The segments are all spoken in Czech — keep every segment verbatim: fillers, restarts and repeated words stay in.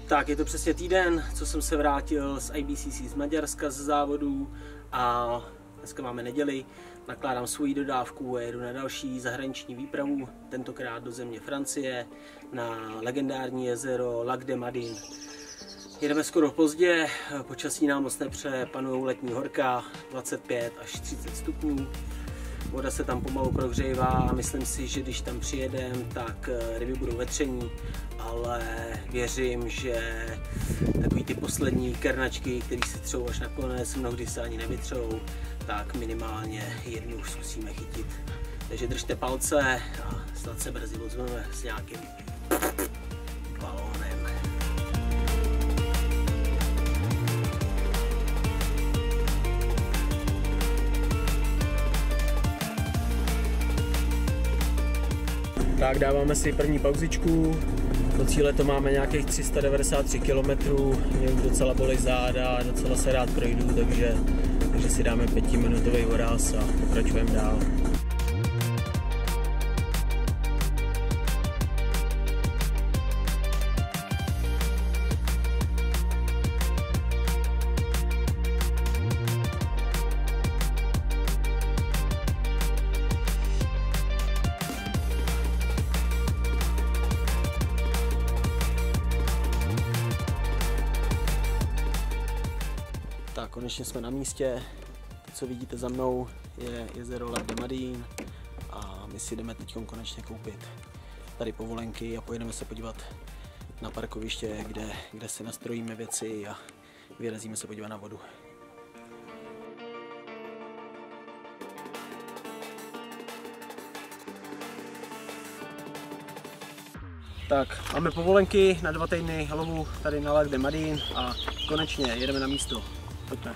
Tak, je to přesně týden, co jsem se vrátil z I B C C z Maďarska z závodů a dneska máme neděli. Nakládám svoji dodávku a jedu na další zahraniční výpravu, tentokrát do země Francie, na legendární jezero Lac de Madin. Jedeme skoro pozdě, počasí nám moc nepře, panujou letní horka, dvacet pět až třicet stupňů. Voda se tam pomalu prohřívá a myslím si, že když tam přijedem, tak ryby budou vetření, ale věřím, že takový ty poslední kernačky, které se třou až nakonec, mnohdy se ani nevytřou, tak minimálně jednu už zkusíme chytit. Takže držte palce a snad se brzy ozveme s nějakým balónem. Tak dáváme si první pauzičku, do cíle to máme nějakých tři sta devadesát tři kilometrů, mě už docela bolí záda, docela se rád projdu, takže, takže si dáme pětiminutový voraz a pokračujeme dál. Tak, konečně jsme na místě. To, co vidíte za mnou, je jezero Lac de Madin a my si jdeme teď konečně koupit tady povolenky a pojedeme se podívat na parkoviště, kde, kde si nastrojíme věci a vyrazíme se podívat na vodu. Tak, máme povolenky na dva týdny lovu tady na Lac de Madin a konečně jedeme na místo. Pojďme.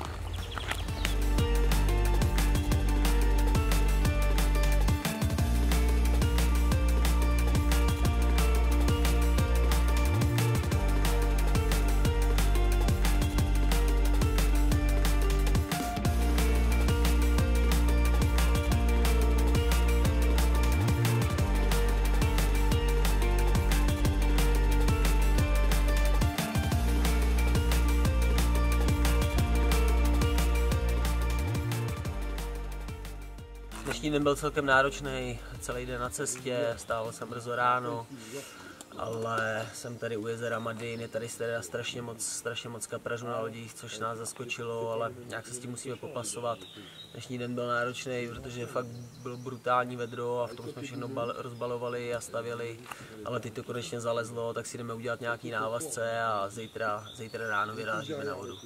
Dnešní den byl celkem náročný, celý den na cestě, stával jsem brzo ráno, ale jsem tady u jezera Madin, je tady teda strašně moc, strašně moc kaprařů na lodích, což nás zaskočilo, ale nějak se s tím musíme popasovat. Dnešní den byl náročný, protože fakt bylo brutální vedro a v tom jsme všechno bal, rozbalovali a stavěli, ale teď to konečně zalezlo, tak si jdeme udělat nějaký návazce a zítra, zítra ráno vyrážíme na vodu.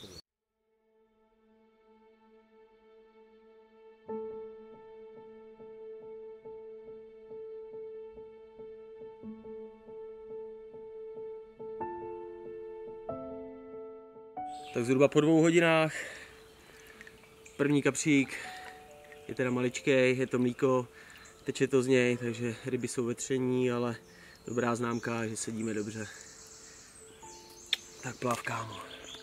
Tak zhruba po dvou hodinách, první kapřík, je teda maličký, je to mlíko, teče to z něj, takže ryby jsou vetření, ale dobrá známka, že sedíme dobře. Tak plav, kámo.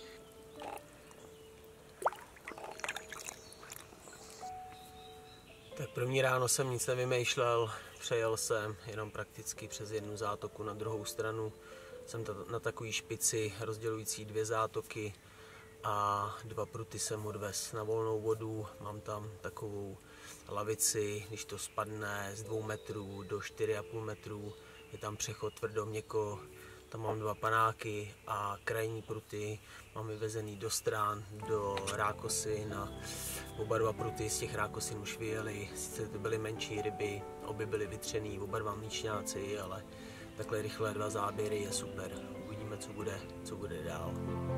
Tak první ráno jsem nic nevymýšlel, přejel jsem jenom prakticky přes jednu zátoku na druhou stranu. Jsem na takové špici rozdělující dvě zátoky a dva pruty jsem odvez na volnou vodu. Mám tam takovou lavici, když to spadne z dvou metrů do čtyři a půl metrů, je tam přechod tvrdo měkko, tam mám dva panáky a krajní pruty mám vyvezený do stran, do rákosin a oba dva pruty z těch rákosin už vyjeli, sice to byly menší ryby, obě byly vytřený, oba dva mlíčňáci, ale takhle rychle dva záběry je super. Uvidíme, co bude, co bude dál.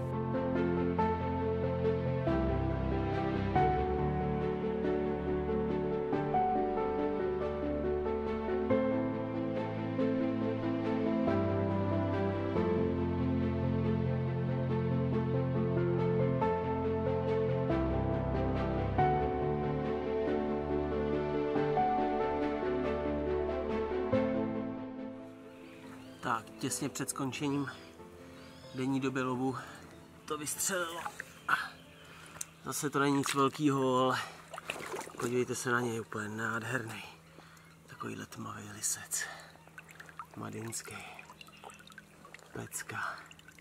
Tak, těsně před skončením denní doby lovu to vystřelilo. Zase to není nic velkého, ale podívejte se na něj, úplně nádherný. Takovýhle tmavý lisec. Madinský. Pecka.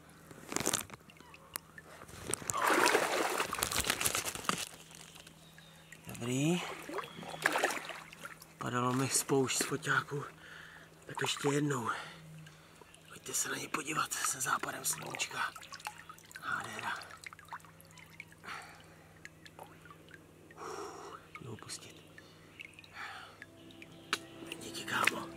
Dobrý. Padalo mi spoušť z foťáku. Tak ještě jednou. Pojďte se na ně podívat se západem sluníčka. Nádhera. Jdu pustit. Díky, kámo.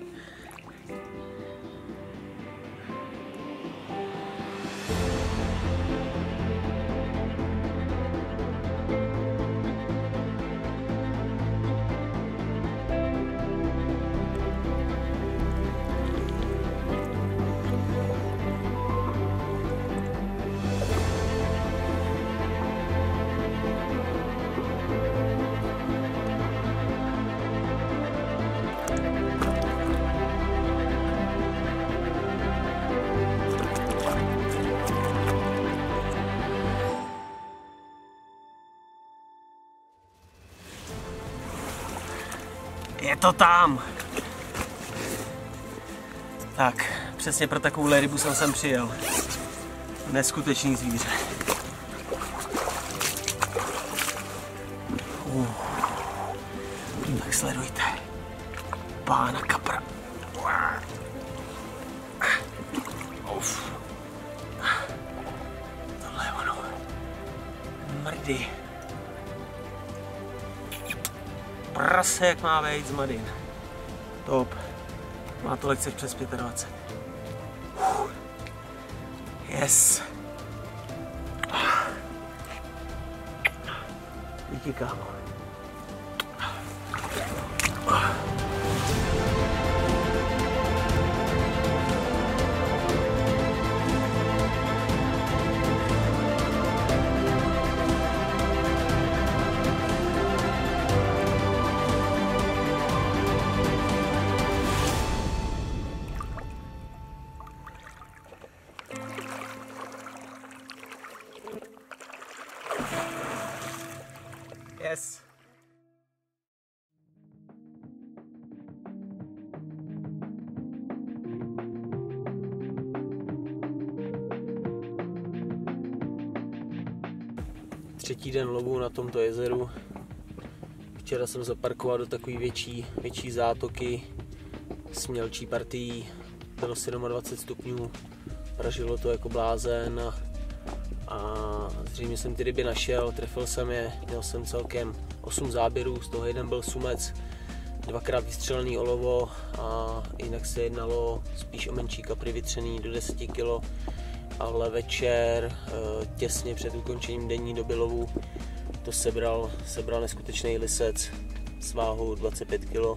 Je to tam! Tak, přesně pro takovouhle rybu jsem sem přijel. Neskutečný zvíře. Uh. Tak sledujte. Pána kapra. Uf. Tohle je ono. Mrdy. Prase, jak má vejít z Madin. Top. Má to lekce přes dvacet pět. Yes. Díky, kámo. Yes. Třetí den lovu na tomto jezeru. Včera jsem zaparkoval do takové větší, větší zátoky s mělčí partií. Bylo dvacet sedm stupňů, pražilo to jako blázen a, a zřejmě jsem ty ryby našel, trefil jsem je, měl jsem celkem osm záběrů, z toho jeden byl sumec, dvakrát vystřelený olovo a jinak se jednalo spíš o menší kapry vytřený do deseti kilo, ale večer těsně před ukončením denní doby lovu to sebral, sebral neskutečný lisec s váhou dvacet pět kilo.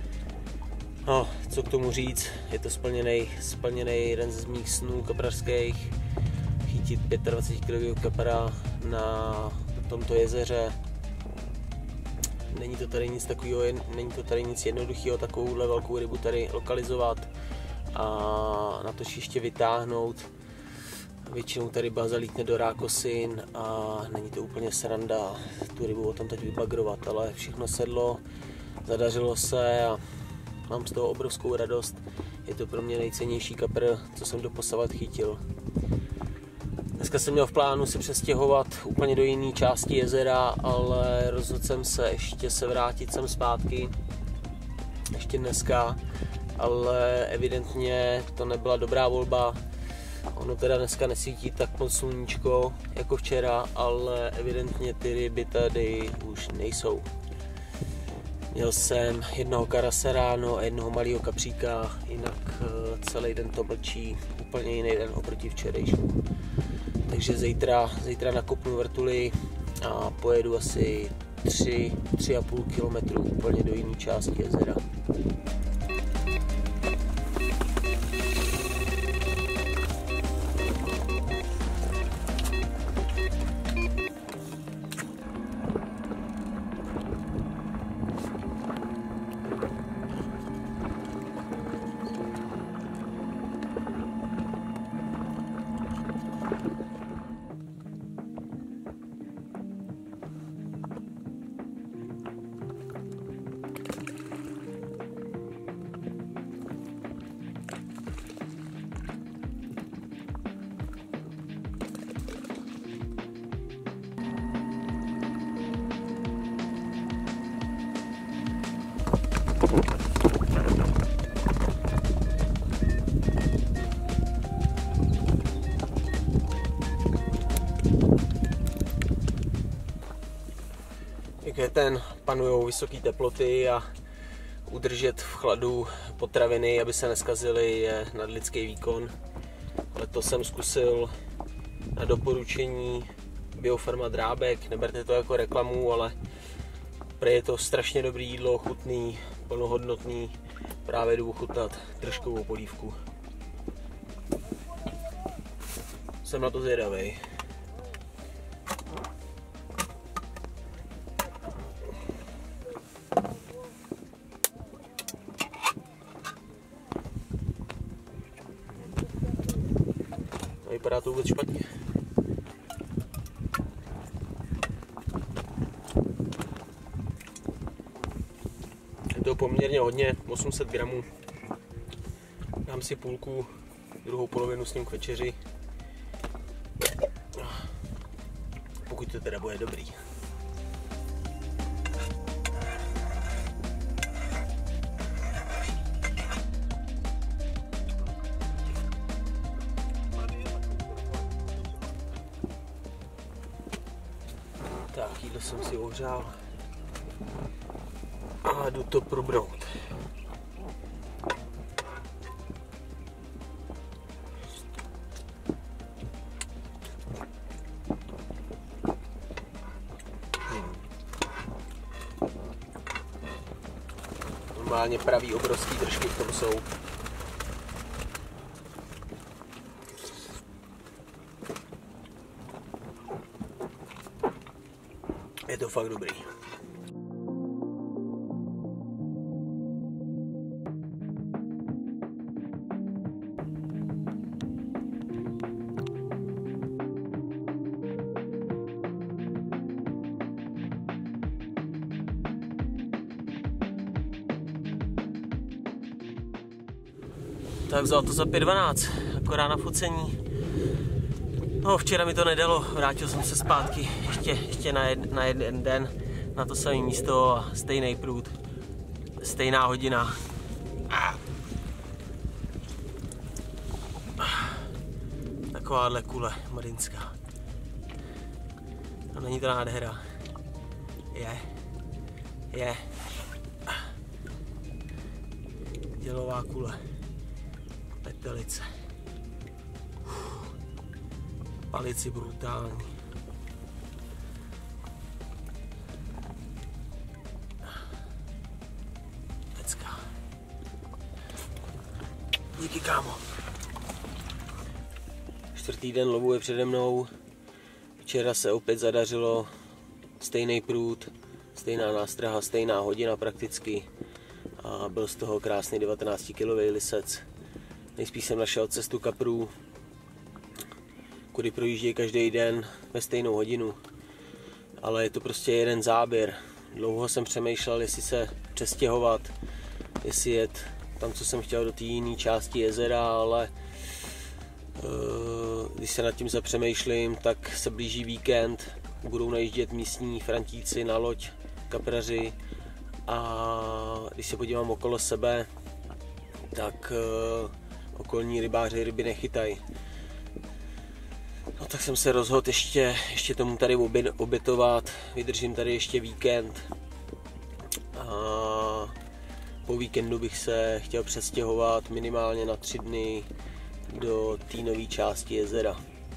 No, co k tomu říct, je to splněný, splněný jeden z mých snů kaprařských, chytit dvacet pět kilového kapra na tomto jezeře. Není to tady nic takového, není to tady nic jednoduchého, takovouhle velkou rybu tady lokalizovat a na to ještě vytáhnout. Většinou ta ryba zalítne do rákosin a není to úplně sranda tu rybu o tom teď vybagrovat, ale všechno sedlo, zadařilo se a mám z toho obrovskou radost. Je to pro mě nejcennější kapr, co jsem doposavat chytil. Dneska jsem měl v plánu se přestěhovat úplně do jiné části jezera, ale rozhodl jsem se ještě se vrátit sem zpátky, ještě dneska, ale evidentně to nebyla dobrá volba. Ono teda dneska nesvítí tak moc sluníčko jako včera, ale evidentně ty ryby tady už nejsou. Měl jsem jednoho karase ráno a jednoho malého kapříka, jinak celý den to mlčí, úplně jiný den oproti včerejšku. Takže zítra, zítra nakopnu vrtuli a pojedu asi tři, tři a půl kilometru úplně do jiné části jezera. květen panují vysoké teploty a udržet v chladu potraviny, aby se neskazily, je nadlidský výkon. Letos jsem zkusil na doporučení Biofarma Drábek, neberte to jako reklamu, ale prý je to strašně dobrý jídlo, chutný, plnohodnotný, právě jdu ochutnat držkovou polívku. Jsem na to zvědavej. Vypadá to vůbec špatně. Je to poměrně hodně, osm set gramů. Dám si půlku, druhou polovinu s ním k večeři. Pokud to teda bude dobrý. Tak, jídlo jsem si ohřál a jdu to probrout. Hmm. Normálně pravý obrovský držky v tom jsou. Je to fakt dobrý. Tak vzal to za pět dvanáct, akorát na focení. No, včera mi to nedalo, vrátil jsem se zpátky ještě, ještě na, jed, na jeden den na to samé místo a stejný prut, stejná hodina. Takováhle kule marinská. A není to nádhera. Je. Je. Dělová kule. Petelice. Palici brutální. Pecka. Díky, kámo. Čtvrtý den lovu je přede mnou. Včera se opět zadařilo. Stejný prut, stejná nástraha, stejná hodina prakticky. A byl z toho krásný devatenáctikilový lisec. Nejspíš jsem našel cestu kaprů, kudy projíždějí každý den ve stejnou hodinu. Ale je to prostě jeden záběr. Dlouho jsem přemýšlel, jestli se přestěhovat, jestli jet tam, co jsem chtěl, do té jiné části jezera, ale uh, když se nad tím zapřemýšlím, tak se blíží víkend, budou najíždět místní Frantíci na loď, kapraři, a když se podívám okolo sebe, tak uh, okolní rybáři ryby nechytají. No tak jsem se rozhodl ještě, ještě tomu tady obětovat, vydržím tady ještě víkend a po víkendu bych se chtěl přestěhovat minimálně na tři dny do té nové části jezera.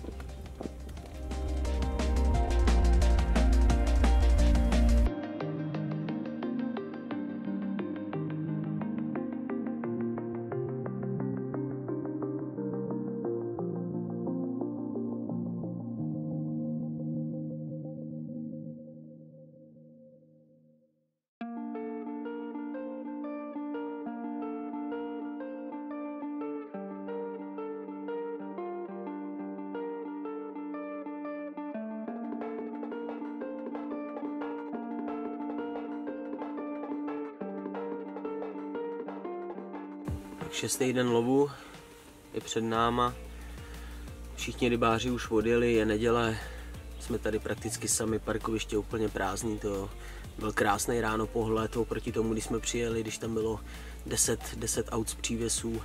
Šestý den lovu je před náma. Všichni rybáři už odjeli, je neděle. Jsme tady prakticky sami, parkoviště úplně prázdný. To byl krásný ráno pohled oproti tomu, když jsme přijeli, když tam bylo deset aut z přívěsů.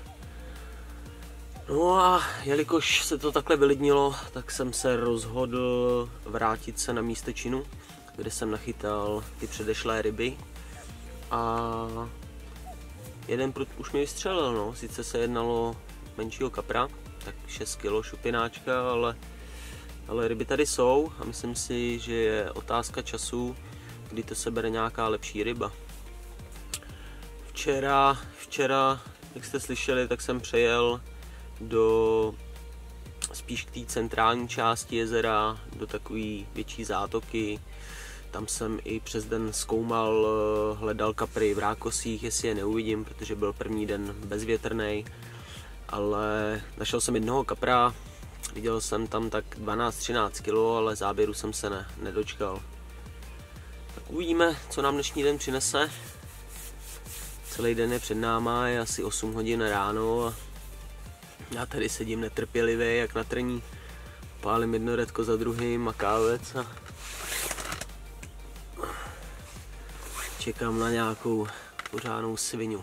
No a jelikož se to takhle vylidnilo, tak jsem se rozhodl vrátit se na místo činu kde jsem nachytal ty předešlé ryby. A jeden prut už mi vystřelil, no. Sice se jednalo menšího kapra, tak šest kilo šupináčka, ale, ale ryby tady jsou a myslím si, že je otázka času, kdy to sebere nějaká lepší ryba. Včera, včera, jak jste slyšeli, tak jsem přejel do spíš k té centrální části jezera, do takové větší zátoky. Tam jsem i přes den zkoumal, hledal kapry v rákosích, jestli je neuvidím, protože byl první den bezvětrnej. Ale našel jsem jednoho kapra, viděl jsem tam tak dvanáct třináct kilo, ale záběru jsem se ne, nedočkal. Tak uvidíme, co nám dnešní den přinese. Celý den je před náma, je asi osm hodin ráno a já tady sedím netrpělivě, jak na trní. Pálím jedno redko za druhým a kávec a čekám na nějakou pořádnou svinu.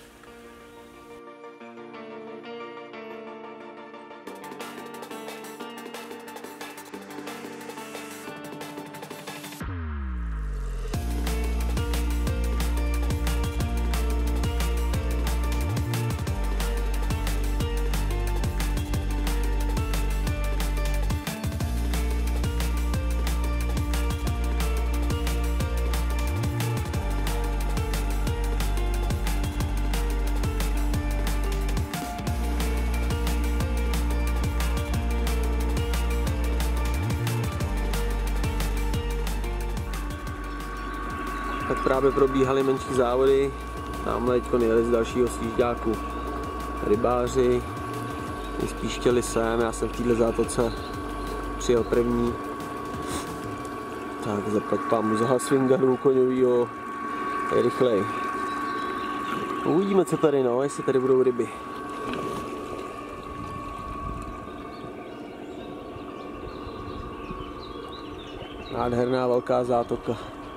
Tak právě probíhaly menší závody, tamhle teďko nejeli z dalšího sjížďáku rybáři, nejspíš chtěli sem, já jsem v této zátoce přijel první. Tak zaplať pámu za swingaru koňovýho, je rychlej. Uvidíme, co tady, no, jestli tady budou ryby. Nádherná velká zátoka.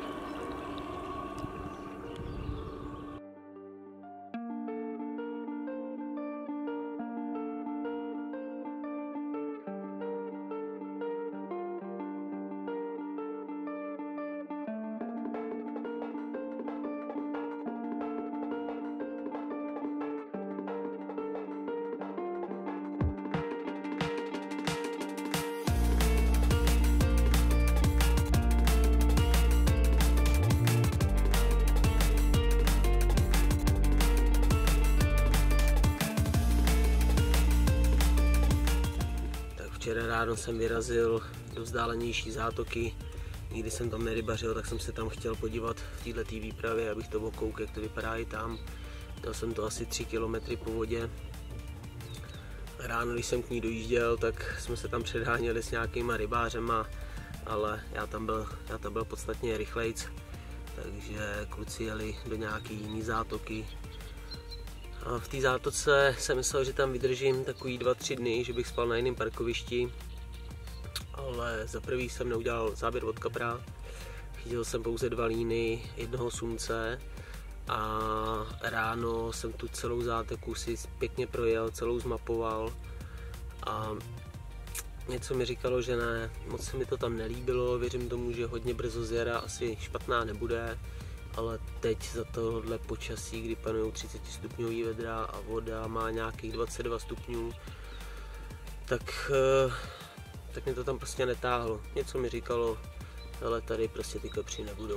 Včera ráno jsem vyrazil do vzdálenější zátoky, nikdy jsem tam nerybařil, tak jsem se tam chtěl podívat v této výpravě, abych to okoukl, jak to vypadá i tam. Měl jsem to asi tři kilometry po vodě. Ráno, když jsem k ní dojížděl, tak jsme se tam předháněli s nějakýma rybářema, ale já tam byl, já tam byl podstatně rychlejc, takže kluci jeli do nějaký jiný zátoky. A v té zátoce jsem myslel, že tam vydržím takový dva, tři dny, že bych spal na jiném parkovišti, ale za prvý jsem neudělal záběr od kapra, chytil jsem pouze dva líny, jednoho sumce a ráno jsem tu celou zátoku si pěkně projel, celou zmapoval a něco mi říkalo, že ne, moc se mi to tam nelíbilo, věřím tomu, že hodně brzo z jara asi špatná nebude. Ale teď za tohle počasí, kdy panují třicet stupňový vedra a voda má nějakých dvacet dva stupňů, tak, tak mě to tam prostě netáhlo. Něco mi říkalo, ale tady prostě ty kapři nebudou.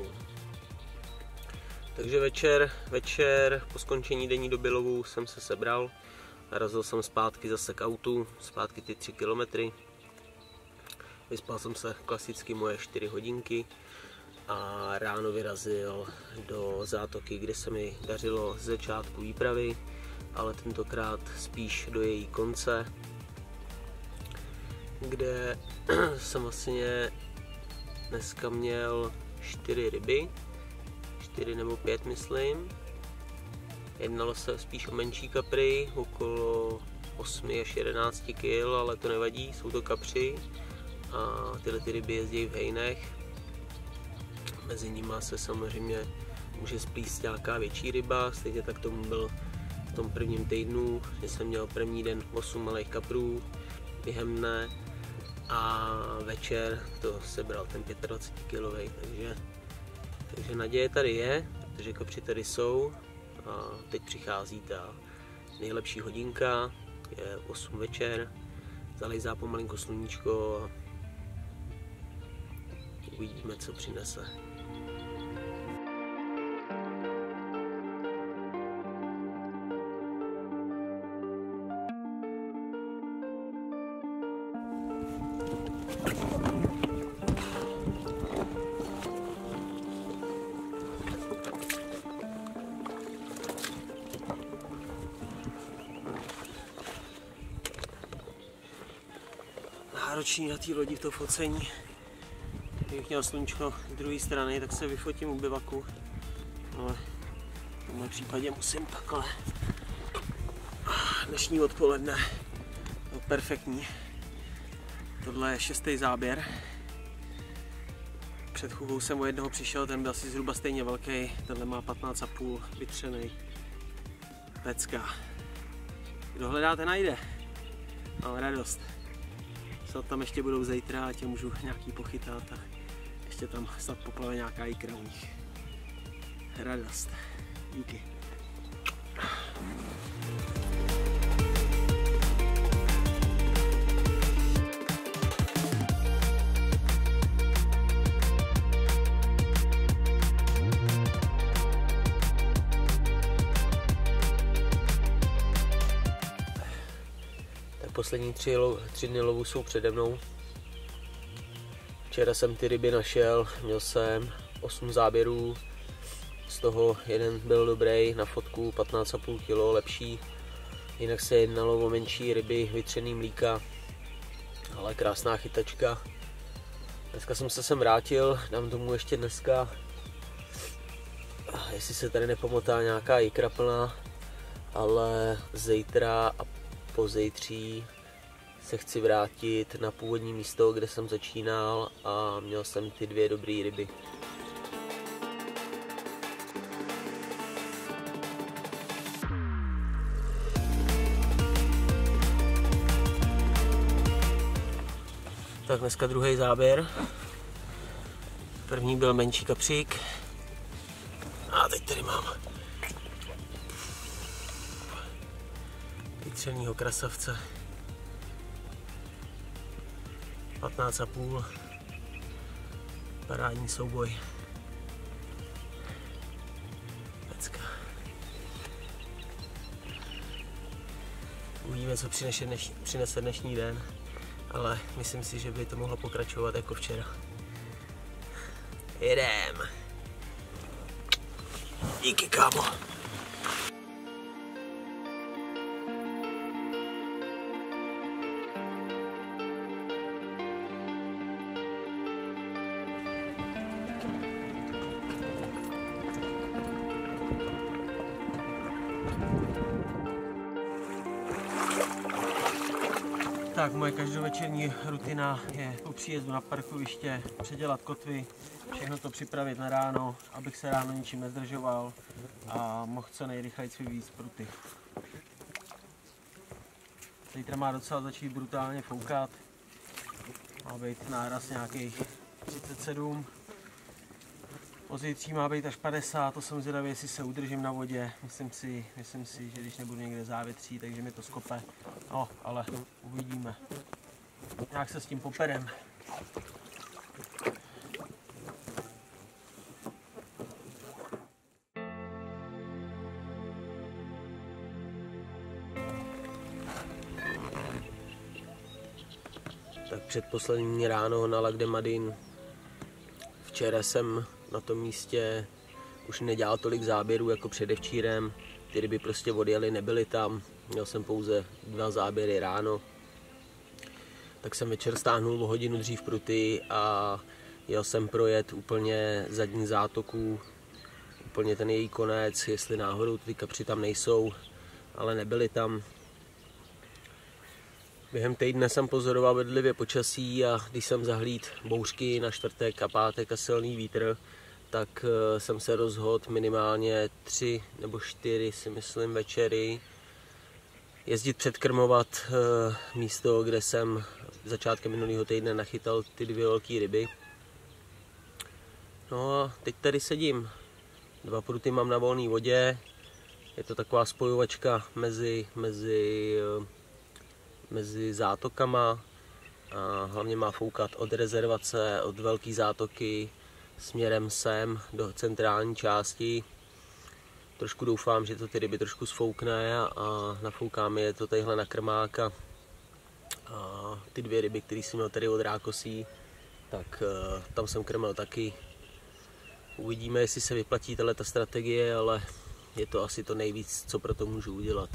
Takže večer, večer po skončení denní doby lovu jsem se sebral, narazil jsem zpátky zase k autu, zpátky ty tři kilometry. Vyspal jsem se klasicky moje čtyři hodinky. A ráno vyrazil do zátoky, kde se mi dařilo z začátku výpravy, ale tentokrát spíš do její konce, kde jsem vlastně dneska měl čtyři ryby, čtyři nebo pět myslím. Jednalo se spíš o menší kapry, okolo osm až jedenáct kil, ale to nevadí, jsou to kapři a tyhle ty ryby jezdí v hejnech. Mezi nimi se samozřejmě může splíst nějaká větší ryba, stejně tak tomu byl v tom prvním týdnu, kdy jsem měl první den osm malých kaprů během dne a večer to sebral ten dvacet pět kilový, takže, takže naděje tady je, protože kapři tady jsou a teď přichází ta nejlepší hodinka, je osm večer, zalejzá pomalinko sluníčko a uvidíme, co přinese. Náročný na té lodi v to focení. Kdybych měl sluníčko z druhé strany, tak se vyfotím u bivaku. Ale v tomhle případě musím takhle. Dnešní odpoledne bylo perfektní. Tohle je šestý záběr. Před chůvou jsem o jednoho přišel, ten byl asi zhruba stejně velký. Tenhle má patnáct a půl, vytřený. Pecka. Kdo hledáte, najde. Mám radost. Snad tam ještě budou zítra a tě můžu nějaký pochytat a ještě tam snad poplave nějaká ikra u nich. Radost. Díky. Poslední tři, tři dny lovu jsou přede mnou. Včera jsem ty ryby našel, měl jsem osm záběrů, z toho jeden byl dobrý, na fotku patnáct a půl kilo, lepší. Jinak se jednalo o menší ryby, vytřený mlíka, ale krásná chytačka. Dneska jsem se sem vrátil, dám tomu ještě dneska, jestli se tady nepomotá nějaká ikra plná, ale zítra a pozejtří se chci vrátit na původní místo, kde jsem začínal a měl jsem ty dvě dobré ryby. Tak dneska druhý záběr. První byl menší kapřík. A teď tady mám vytřenýho krasavce. patnáct a půl. Parádní souboj. Pecka. Uvidíme, co přinese dnešní, přinese dnešní den, ale myslím si, že by to mohlo pokračovat jako včera. Jedem! Díky, kámo! Tak moje každovečerní rutina je po příjezdu na parkoviště předělat kotvy, všechno to připravit na ráno, abych se ráno ničím nezdržoval a mohl co nejrychleji vyvízt pruty. Zítra má docela začít brutálně foukat, má být náraz nějakých třicet sedm, pozítří má být až padesát, to jsem zvědavý, jestli se udržím na vodě, myslím si, myslím si, že když nebudu někde závětří, takže mi to skope, no, ale uvidíme. Nějak se s tím poperem. Tak předposlední ráno na Lac de Madin. Včera jsem na tom místě už nedělal tolik záběrů jako předevčírem. Ty ryby prostě odjeli, nebyly tam. Měl jsem pouze dva záběry ráno. Tak jsem večer stáhnul o hodinu dřív pruty a jel jsem projet úplně zadní zátoku, úplně ten její konec, jestli náhodou ty kapři tam nejsou, ale nebyly tam. Během týdne jsem pozoroval bedlivě počasí a když jsem zahlídl bouřky na čtvrtek a pátek a silný vítr, tak jsem se rozhodl minimálně tři nebo čtyři, si myslím, večery jezdit předkrmovat místo, kde jsem začátkem minulého týdne nachytal ty dvě velké ryby. No a teď tady sedím. Dva pruty mám na volné vodě. Je to taková spojovačka mezi, mezi, mezi zátokama. A hlavně má foukat od rezervace, od velké zátoky směrem sem do centrální části. Trošku doufám, že to ty ryby trošku sfoukne a nafoukáme je to tadyhle na krmák a ty dvě ryby, které jsem měl tady od rákosí, tak tam jsem krmil taky. Uvidíme, jestli se vyplatí tato strategie, ale je to asi to nejvíc, co pro to můžu udělat.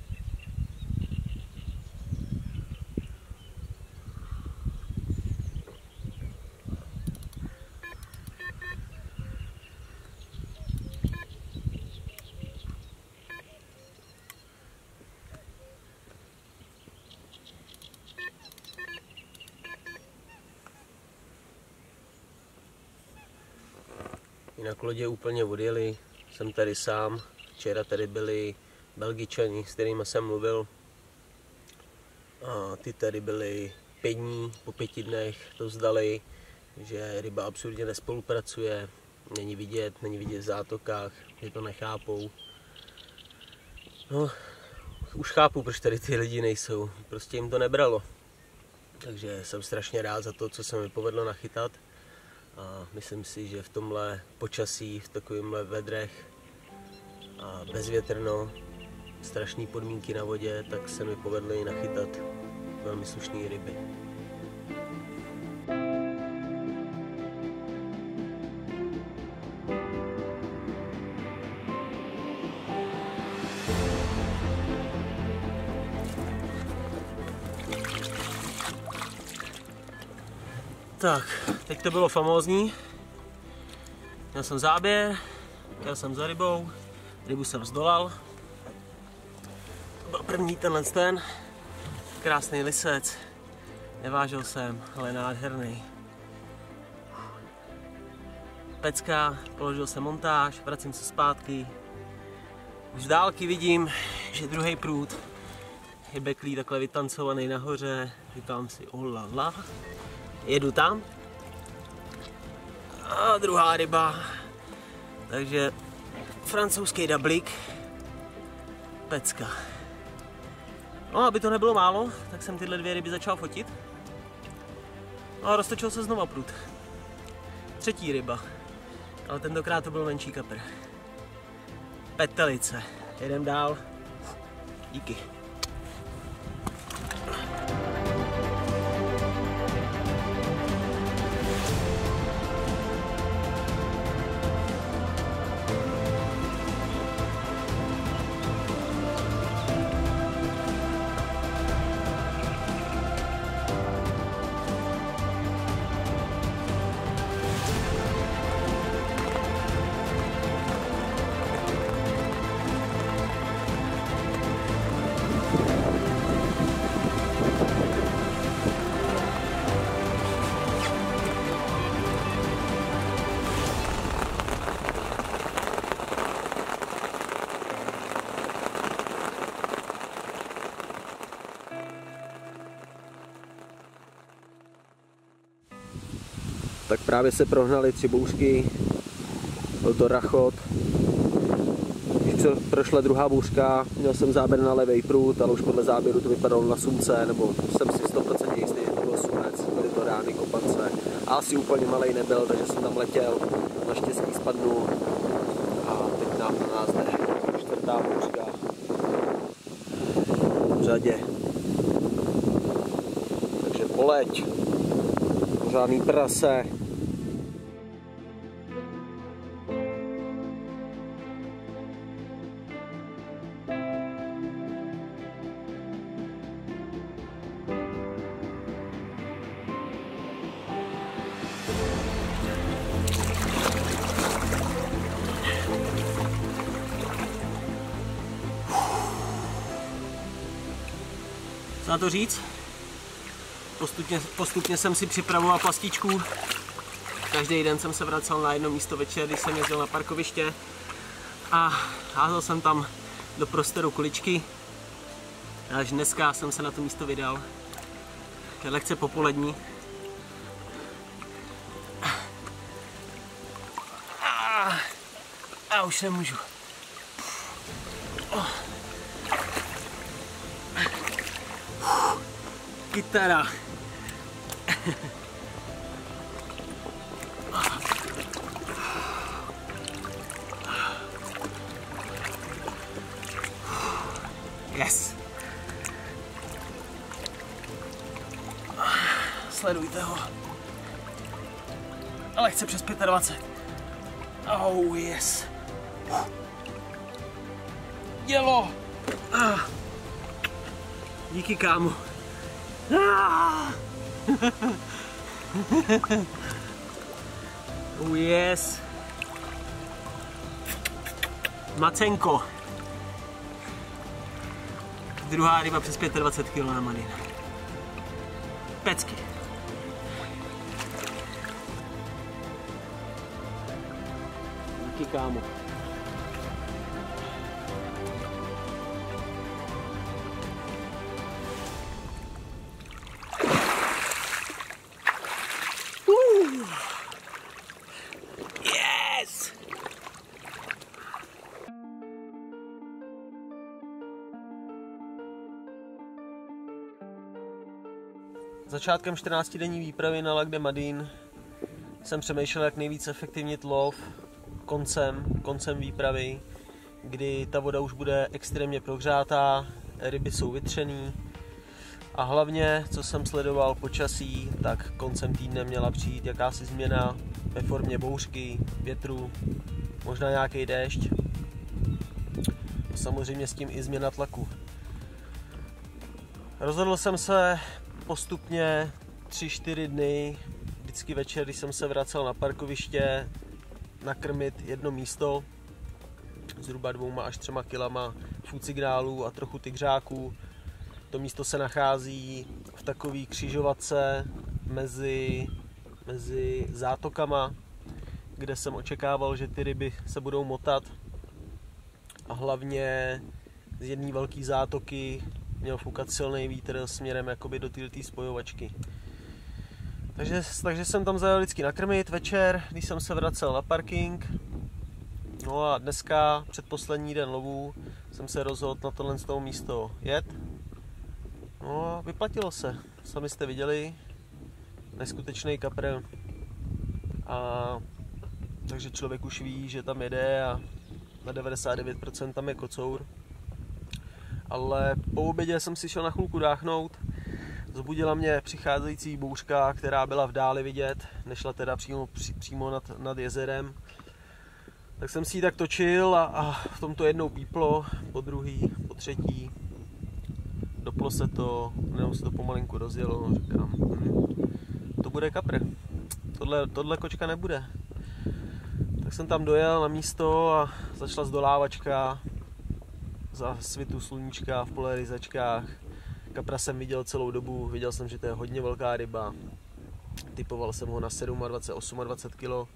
Jinak lodě úplně odjeli, jsem tady sám, včera tady byli Belgičani, s kterými jsem mluvil. A ty tady byli pět dní, po pěti dnech to vzdali, že ryba absurdně nespolupracuje, není vidět, není vidět v zátokách, že to nechápou. No, už chápu, proč tady ty lidi nejsou, prostě jim to nebralo. Takže jsem strašně rád za to, co se mi povedlo nachytat. A myslím si, že v tomhle počasí, v takovýmhle vedrech a bezvětrno, strašné podmínky na vodě, tak se mi povedlo i nachytat velmi slušné ryby. Tak, teď to bylo famózní. Měl jsem záběr, jel jsem za rybou, rybu jsem zdolal. To byl první tenhle ten, krásný lisec. Nevážil jsem, ale nádherný. Pecka, položil jsem montáž, vracím se zpátky. Už z dálky vidím, že druhý prut je beklý takhle vytancovaný nahoře. Říkám si, olala. Jedu tam a druhá ryba, takže francouzský dablík, pecka. No, aby to nebylo málo, tak jsem tyhle dvě ryby začal fotit. No a roztočil se znova prut. Třetí ryba, ale tentokrát to byl menší kapr. Petelice, jedem dál, díky. Tak právě se prohnali tři bouřky, byl to rachot. Když prošla druhá bouřka, měl jsem záběr na levý prut, ale už podle záběru to vypadalo na slunce, nebo jsem si sto procent jistý, že to bylo slunec, byly to rány, kopance. A asi úplně malej nebyl, takže jsem tam letěl, naštěstí spadnul a teď nám na nás jde čtvrtá bouřka v řadě. Takže poleď, pořádný prase. Co na to říct? Postupně, postupně jsem si připravoval plastičku. Každý den jsem se vracel na jedno místo večer, když jsem jezdil na parkoviště. A házel jsem tam do prostoru kuličky. Až dneska jsem se na to místo vydal. je lehce popolední. A, a už nemůžu. Oh. Kytara. Yes. Sledujte ho. Lehce přes dvacet pět. Oh yes. Dělo. Ah. Díky, kámo. Ah. Oh yes. Macenko. Druhá ryba přes dvacet pět kilo na Madin. Pecky. Díky, kámo. Uh. Yes! Začátkem čtrnáctidenní výpravy na Lac de Madin jsem přemýšlel, jak nejvíc efektivnit lov koncem, koncem výpravy, kdy ta voda už bude extrémně prohřátá, ryby jsou vytřený a hlavně, co jsem sledoval počasí, tak koncem týdne měla přijít jakási změna ve formě bouřky, větru, možná nějaký déšť. Samozřejmě s tím i změna tlaku. Rozhodl jsem se postupně tři čtyři dny, vždycky večer, když jsem se vracel na parkoviště, nakrmit jedno místo zhruba dvouma až třema kilama fucigrálů a trochu tygřáků. To místo se nachází v takové křižovatce mezi, mezi zátokama, kde jsem očekával, že ty ryby se budou motat. A hlavně z jedné velké zátoky měl foukat silný vítr směrem jakoby do této spojovačky. Takže, takže jsem tam zajel vždycky nakrmit večer, když jsem se vracel na parking. No a dneska, předposlední den lovu, jsem se rozhodl na tohle z toho místo jet. No a vyplatilo se. Sami jste viděli, neskutečný kapr. A takže člověk už ví, že tam jede a na devadesát devět procent tam je kocour. Ale po obědě jsem si šel na chvilku dáchnout. Zbudila mě přicházející bouřka, která byla v dáli vidět, nešla teda přímo, pří, přímo nad, nad jezerem. Tak jsem si ji tak točil a, a v tom to jednou píplo, po druhý, po třetí. Doplo se to, nebo se to pomalinku rozjelo, říkám, hm, to bude kapr, tohle, tohle kočka nebude. Tak jsem tam dojel na místo a začala zdolávačka za svitu sluníčka v polarizačkách. Kapra jsem viděl celou dobu, viděl jsem, že to je hodně velká ryba. Typoval jsem ho na dvacet sedm, dvacet osm kilo.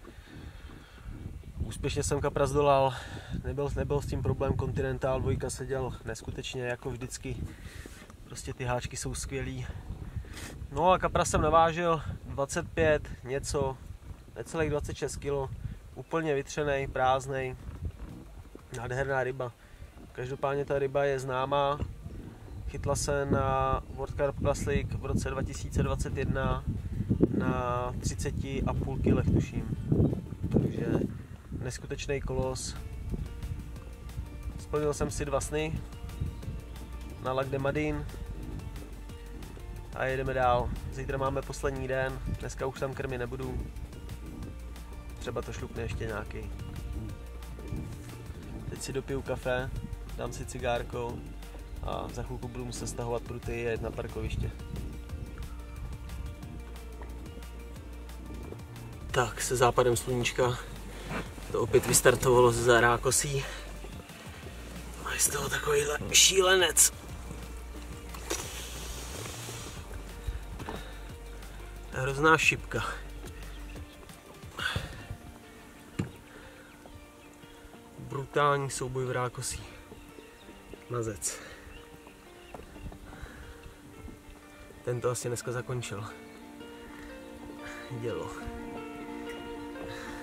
Úspěšně jsem kapra zdolal, nebyl, nebyl s tím problém, Continental dvojka seděl neskutečně jako vždycky. Prostě ty háčky jsou skvělý. No a kapra jsem navážil dvacet pět, něco, necelých dvacet šest kilo. Úplně vytřenej, prázdnej, nádherná ryba. Každopádně ta ryba je známá. Chytla se na World Carp Classic v roce dva tisíce dvacet jedna na třicet a půl kilech tuším. Takže neskutečný kolos. Splnil jsem si dva sny na Lac de Madin a jedeme dál. Zítra máme poslední den, dneska už tam krmy nebudu. Třeba to šlupne ještě nějaký. Teď si dopiju kafe, dám si cigárko a za chvilku budu muset stahovat pruty a jet na parkoviště. Tak, se západem sluníčka to opět vystartovalo ze Rákosí. A je z toho takovýhle šílenec. Hrozná šipka. Brutální souboj v Rákosí. Mazec. Ten to asi dneska zakončil. Dělo.